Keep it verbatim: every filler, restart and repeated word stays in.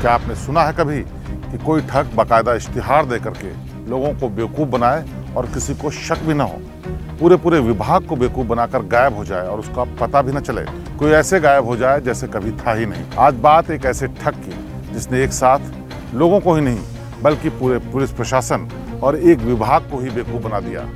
क्या आपने सुना है कभी कि कोई ठग बाकायदा इश्तिहार दे करके लोगों को बेवकूफ़ बनाए और किसी को शक भी ना हो, पूरे पूरे विभाग को बेवकूफ़ बनाकर गायब हो जाए और उसका पता भी ना चले, कोई ऐसे गायब हो जाए जैसे कभी था ही नहीं। आज बात एक ऐसे ठग की जिसने एक साथ लोगों को ही नहीं बल्कि पूरे पुलिस प्रशासन और एक विभाग को ही बेवकूफ़ बना दिया।